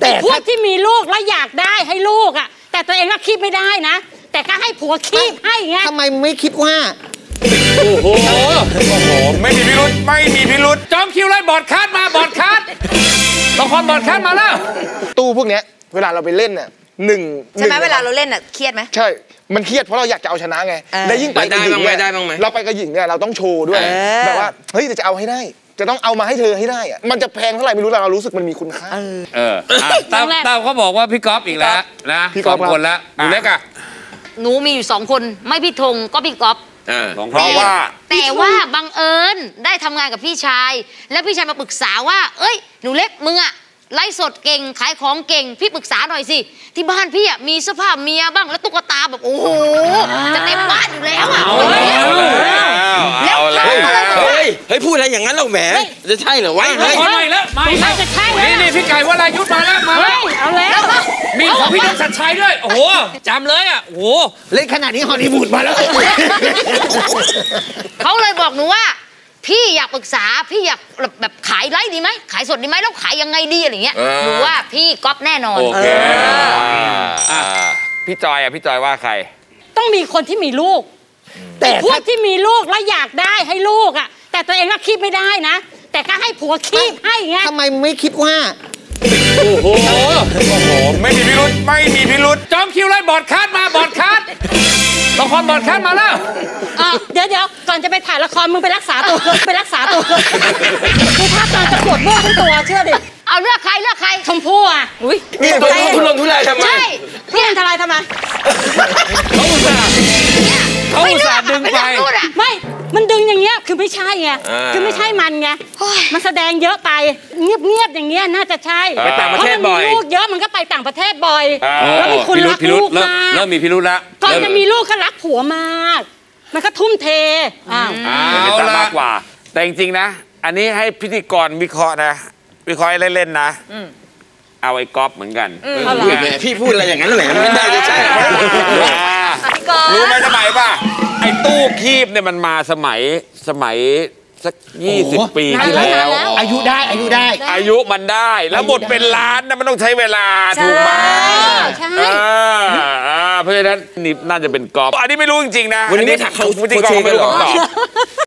แต่พวกที่มีลูกแล้วอยากได้ให้ลูกอ่ะแต่ตัวเองก็คีบไม่ได้นะแต่ก็ให้ผัวคีบให้ไงทำไมไม่คิดว่าโอ้โหไม่มีพิรุธไม่มีพิรุธจองคิวเลยบอดคัสมาบอดคัสละครบอดคัสมาแล้วตู้พวกเนี้ยเวลาเราไปเล่นน่ะใช่ไหมเวลาเราเล่นน่ะเครียดไหมใช่มันเครียดเพราะเราอยากจะเอาชนะไงและยิ่งไปกับหญิงเนี่ยเราไปกับหญิงเนี่ยเราต้องโชว์ด้วยแบบว่าเฮ้ยจะเอาให้ได้จะต้องเอามาให้เธอให้ได้อะมันจะแพงเท่าไหร่ไม่รู้แต่เรารู้สึกมันมีคุณค่าเต้าเขาบอกว่าพี่ก๊อฟอีกแล้วนะพี่ก๊อฟคนละหนูเล็กอะหนูมีอยู่2 คนไม่พี่ธงก็พี่ก๊อฟเพราะว่าแต่ว่าบังเอิญได้ทำงานกับพี่ชายแล้วพี่ชายมาปรึกษาว่าเอ้ยหนูเล็กมึงอะไลฟ์สดเก่งขายของเก่งพี่ปรึกษาหน่อยสิที่บ้านพี่อะมีเสื้อผ้าเมียบ้างแล้วตุ๊กตาแบบโอ้โหจะเต็มบ้านอยู่แล้วอะแล้วเฮ้ยพูดอะไรอย่างนั้นเราแหมจะใช่เหรอวะไม่แล้วไม่จะใช่นี่พี่ไก่ว่ารายุทธมาแล้วเอาแล้วมีของพี่นกชัดชัยด้วยโอ้โหจำเลยอ่ะโอ้โหเล่นขนาดนี้ฮอลลีวูดมาแล้วเขาเลยบอกหนูว่าพี่อยากปรึกษาพี่อยากแบบขายไลฟ์ดีไหมขายสดดีไหมแล้วขายยังไงดีอะไรเงี้ยหนูว่าพี่ก๊อฟแน่นอนโอเคพี่จอยอ่ะพี่จอยว่าใครต้องมีคนที่มีลูกแต่พวกที่มีลูกแล้วอยากได้ให้ลูกอ่ะแต่ตัวเองก็คีบไม่ได้นะแต่ก็ให้ผัวคีบให้ไงทำไมไม่คิดว่าโอ้โหไม่มีพิรุธไม่มีพิรุธจองคิวเลยบอดคัสมาบอดคัสละครบอดคัสมาแล้วเดี๋ยวก่อนจะไปถ่ายละครมึงไปรักษาตัวดูภาพการจะปวดเมื่อยทั้งตัวเชื่อดิเอาเลือกใครชมพู่อ่ะอุ้ยนี่ตัวทุรนทุรายทำไมใช่พี่อันตรายทำไมเขาอุตส่าห์ดึงไปไม่มันดึงอย่างเงี้ยคือไม่ใช่ไงคือไม่ใช่มันไงมันแสดงเยอะไปเงียบอย่างเงี้ยน่าจะใช่ไปต่างประเทศบ่อยลูกเยอะมันก็ไปต่างประเทศบ่อยแล้วมีคนรักลูกมากเริ่มมีพิรุธแล้วก่อนจะมีลูกก็รักผัวมากมันก็ทุ่มเทเอาละมากกว่าแต่จริงๆนะอันนี้ให้พิธีกรวิเคราะห์นะวิเคราะห์เล่นๆนะเอาไอ้ก๊อฟเหมือนกันพี่พูดอะไรอย่างนั้นแหละไม่ได้ใช่รู้ไหมสมัยป่ะไอ้ตู้คีบเนี่ยมันมาสมัยสัก20 ปีที่แล้วอายุได้อายุมันได้แล้วหมดเป็นล้านนะมันต้องใช้เวลาถูกไหมใช่เพราะฉะนั้นนี่น่าจะเป็นก๊อฟอันนี้ไม่รู้จริงๆนะวันนี้ถามเขาพิธีกรไม่รู้คำตอบ